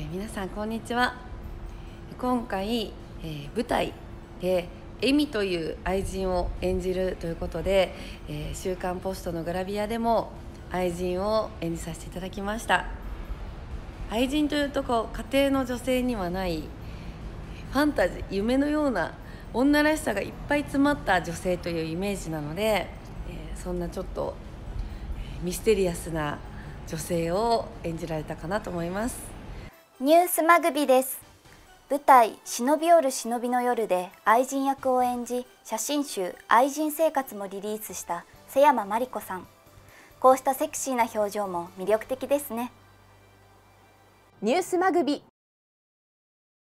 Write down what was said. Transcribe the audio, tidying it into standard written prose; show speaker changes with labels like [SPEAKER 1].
[SPEAKER 1] 皆さんこんにちは。今回、舞台でエミという愛人を演じるということで、週刊ポストのグラビアでも愛人を演じさせていただきました。愛人というと家庭の女性にはないファンタジー、夢のような女らしさがいっぱい詰まった女性というイメージなので、そんなちょっとミステリアスな女性を演じられたかなと思います。
[SPEAKER 2] ニュースマグビです。舞台「忍び寄る忍びの夜」で愛人役を演じ、写真集「愛人生活」もリリースした瀬山真理子さん。こうしたセクシーな表情も魅力的ですね。
[SPEAKER 3] ニュースマグビ